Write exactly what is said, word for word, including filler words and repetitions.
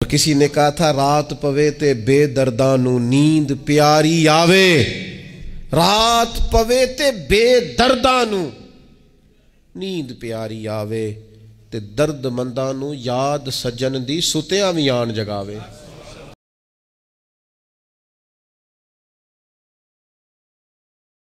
किसी ने कहा था रात पवे ते बेदर्दा नू नींद प्यारी आवे। रात पवे ते बेदर्दा नू नींद प्यारी आवे ते दर्द मंदा नू याद सज्जन दी सुतिया भी आन जगावे।